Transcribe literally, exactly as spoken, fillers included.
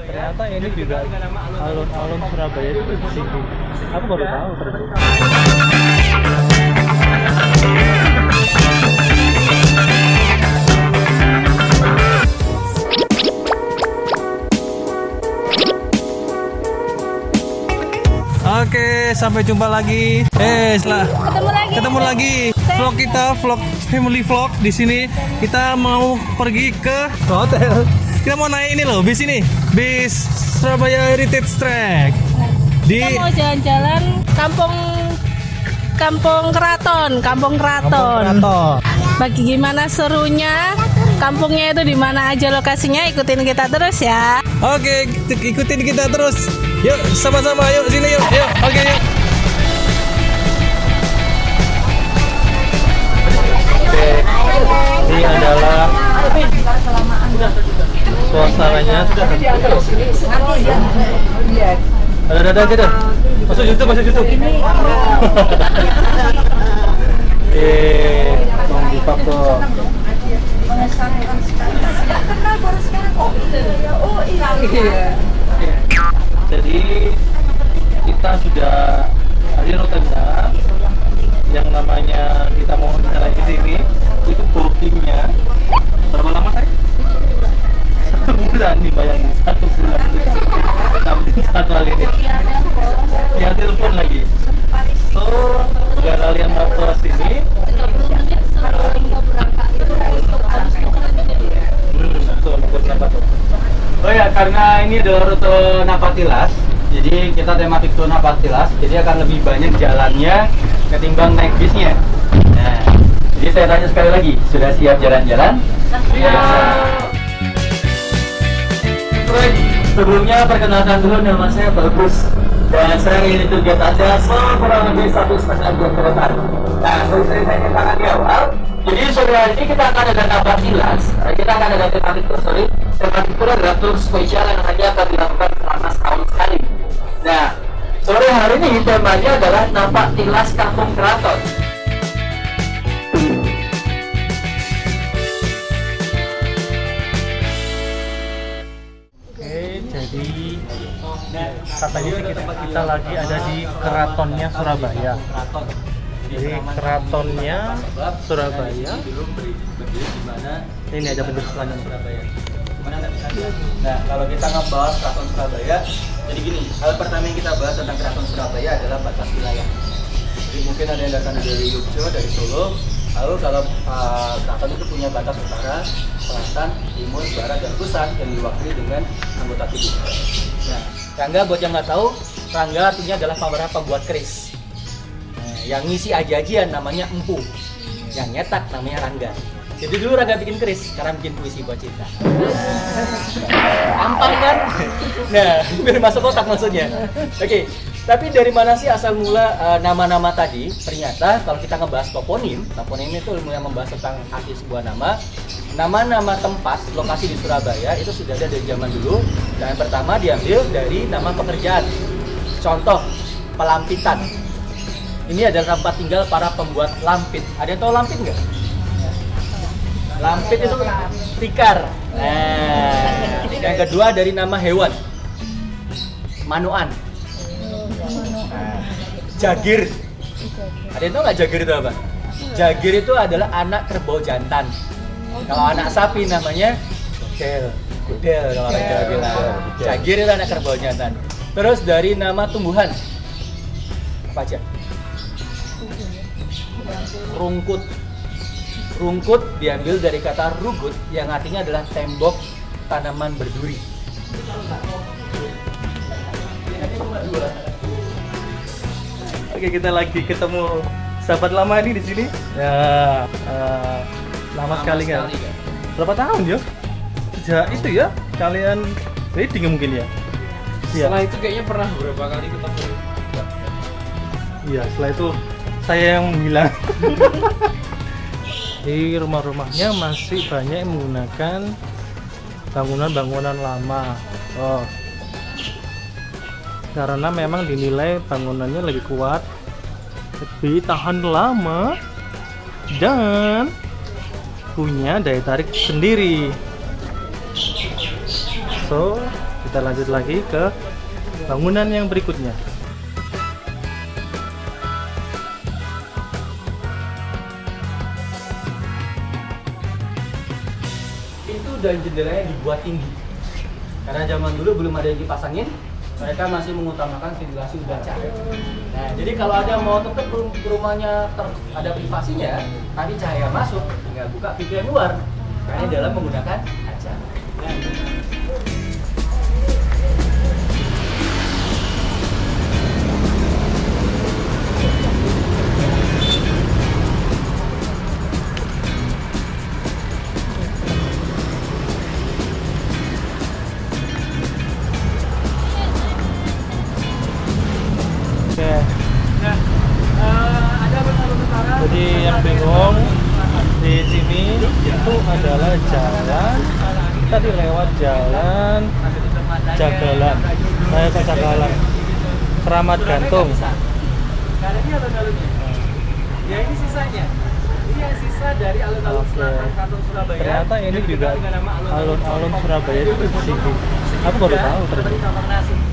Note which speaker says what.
Speaker 1: Ternyata ini juga alun-alun Surabaya itu di sini. Aku baru tahu ternyata. Oke, sampai jumpa lagi. Eh, setelah
Speaker 2: ketemu lagi.
Speaker 1: Ketemu lagi. Vlog kita, vlog family vlog di sini. Kita mau pergi ke hotel. Kita mau naik ini loh, bis ini. Bis Surabaya Heritage Track. Di
Speaker 2: Kita mau jalan-jalan kampung Kampung Keraton, Kampung Keraton.
Speaker 1: Kampung Keraton.
Speaker 2: Bagi gimana serunya? Kampungnya itu di mana aja lokasinya? Ikutin kita terus ya.
Speaker 1: Oke, ikutin kita terus. Yuk, sama-sama yuk sini yuk. Yuk. Oke, yuk. Oke. Ini adalah suasananya. Ada ada aja dah. Masuk YouTube, masuk YouTube. Eh, mau buka tuh. Jadi kita sudah ada rutenya yang namanya kita mau jalan di sini itu bookingnya berapa lama tadi? Satu bulan nih, bayangin satu bulan sampai satu kali ini ya telepon lagi. So jika kalian mau ke sini oh ya, karena ini adalah rute Napatilas, jadi kita tematik tuh Napatilas, jadi akan lebih banyak jalannya ketimbang naik bisnya. Nah, jadi saya tanya sekali lagi, sudah siap jalan-jalan? Siap. Sebelumnya perkenalkan dulu, nama saya Bagus dan saya ingin tunjuk Anda kurang lebih satu setengah jam ke depan. Nah, seperti saya katakan di awal, jadi sore hari ini kita akan ada Napatilas, kita akan ada tematik tour, sorry, tematik tour adalah tour spesial yang hanya akan dilakukan selama setahun sekali. Nah, sore hari ini temanya adalah Napatilas Kampung Keraton. Oke, jadi katanya sih kita, kita lagi ada di keratonnya Surabaya. Jadi keratonnya Surabaya. Ini ada penjelasannya Surabaya. Nah, kalau kita ngebahas keraton Surabaya, jadi gini, hal pertama yang kita bahas tentang keraton Surabaya adalah batas wilayah. Jadi mungkin ada yang datang dari Yogyakarta, dari Solo. Lalu kalau uh, keraton itu punya batas utara, selatan, timur, barat, dan pusat yang diwakili dengan anggota tubuh. Nah, Rangga buat yang nggak tahu, Rangga artinya adalah para pembuat keris. Nah, yang ngisi aji-ajian namanya empu, yang nyetak namanya Rangga. Jadi dulu Rangga bikin keris, sekarang bikin puisi buat cinta. Ampang kan? Nah, biar masuk kotak maksudnya. Oke, okay. Tapi dari mana sih asal mula nama-nama uh, tadi? Ternyata kalau kita ngebahas toponim, toponim itu ilmu yang membahas tentang arti sebuah nama. Nama-nama tempat, lokasi di Surabaya itu sudah ada dari zaman dulu. Dan yang pertama diambil dari nama pekerjaan. Contoh, pelampitan. Ini adalah tempat tinggal para pembuat lampit. Ada yang tahu lampit nggak? Lampit itu tikar. Nah, yang kedua dari nama hewan, manuan. Nah, jagir. Ada yang tahu nggak jagir itu apa? Jagir itu adalah anak kerbau jantan. Kalau anak sapi namanya kudel. Kudel kalau orang Jawa bilang. Jagir itu anak kerbau jantan. Terus dari nama tumbuhan apa aja? Rungkut. Rungkut diambil dari kata rugut yang artinya adalah tembok tanaman berduri. Oke, kita lagi ketemu sahabat lama ini di sini. Ya, uh, lama, lama sekali kan? Berapa tahun ya? Sejak itu ya kalian reading mungkin ya?
Speaker 3: Setelah ya. Itu kayaknya pernah beberapa kali ketemu.
Speaker 1: Iya, setelah itu saya yang menghilang. Di rumah-rumahnya masih banyak yang menggunakan bangunan-bangunan lama. Oh, karena memang dinilai bangunannya lebih kuat, lebih tahan lama, dan punya daya tarik sendiri. So,
Speaker 4: Kita lanjut lagi ke bangunan yang berikutnya.
Speaker 1: Pintu dan jendelanya dibuat tinggi. Karena zaman dulu belum ada yang dipasangin, mereka masih mengutamakan ventilasi udara. Nah, jadi kalau ada mau tetap rumahnya ter- ada privasinya, tapi cahaya masuk, tinggal buka pintu yang luar. Karena dalam menggunakan kaca. Nah,
Speaker 4: Oke.
Speaker 1: uh, ada bentar-bentar.
Speaker 4: Jadi yang bingung di sini itu adalah jalan. Tadi lewat jalan Jagalan, saya ke Jagalan, Keramat Gantung.
Speaker 1: Karena ini alun-alunnya. Ya ini sisanya. Ini yang sisa dari alun-alun
Speaker 4: Oke.
Speaker 1: selatan Keraton Surabaya.
Speaker 4: Ternyata ini
Speaker 1: Yang
Speaker 4: juga
Speaker 1: dikenal dengan nama
Speaker 4: alun-alun Surabaya itu di sini. Aku baru tahu ternyata.
Speaker 1: Seperti kamar nasi.